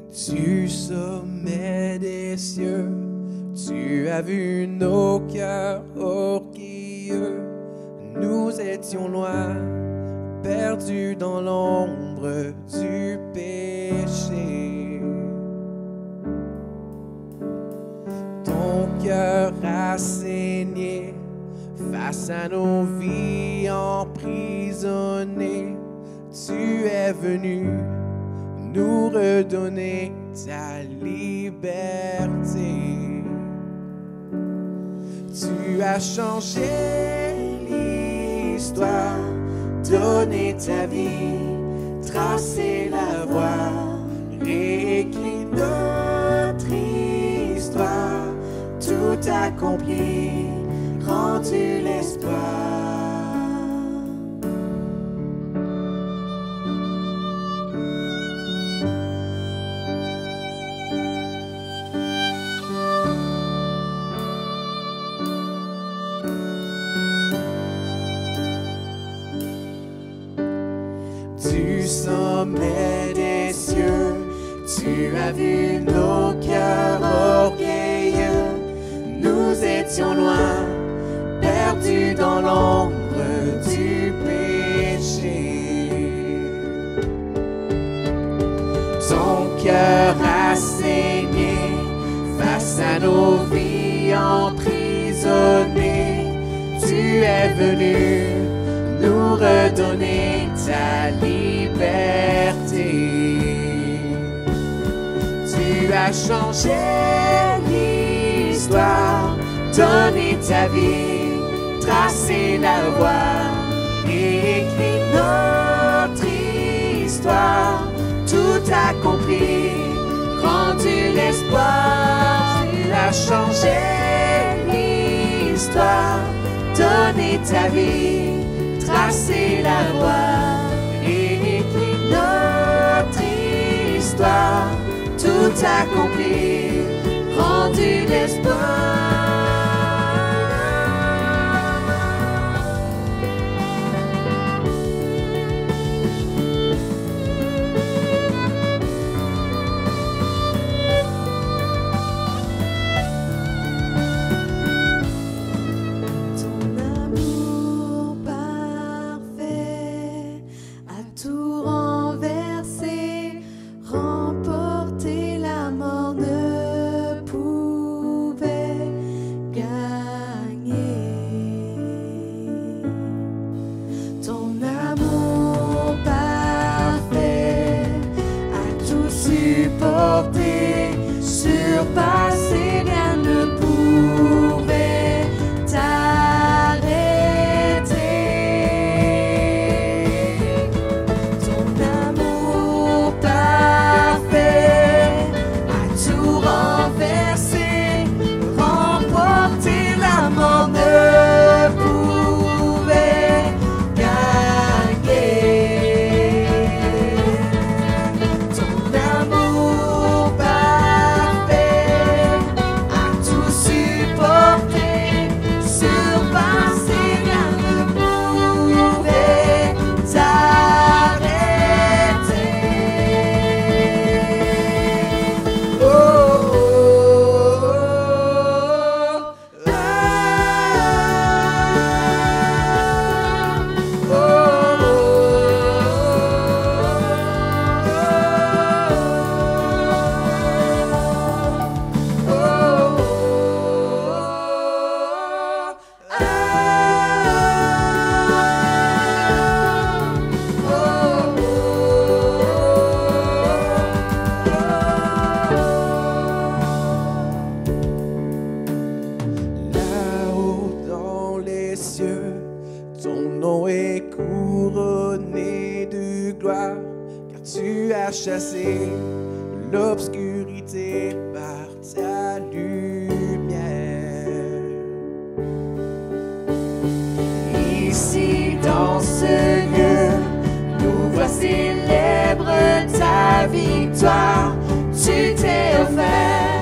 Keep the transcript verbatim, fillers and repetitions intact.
Du sommet des cieux, tu as vu nos cœurs orgueilleux. Nous étions loin, perdus dans l'ombre du péché. Ton cœur a saigné face à nos vies emprisonnées. Tu es venu nous redonner ta liberté. Tu as changé l'histoire, donné ta vie, tracé la voie, réécrit notre histoire, tout accompli, rendu l'espoir. Du sommet des cieux, tu as vu nos cœurs orgueilleux. Nous étions loin, perdus dans l'ombre du péché. Ton cœur a saigné face à nos vies emprisonnées. Tu es venu nous redonner ta liberté. Tu as changé l'histoire, donné ta vie, tracé la voie, écrit notre histoire, tout accompli, rendu l'espoir. Tu as changé l'histoire, donné ta vie, tracé la voie, écrit notre histoire, tout accompli, rendu l'espoir. Tout renversé, remporter la mort ne pouvait gagner. Ton amour parfait a tout supporté, surpassé, rien ne pouvait t'arrêter. Ton nom est couronné de gloire, car tu as chassé l'obscurité par ta lumière. Ici dans ce lieu, nous voix célèbre ta victoire. Tu t'es offert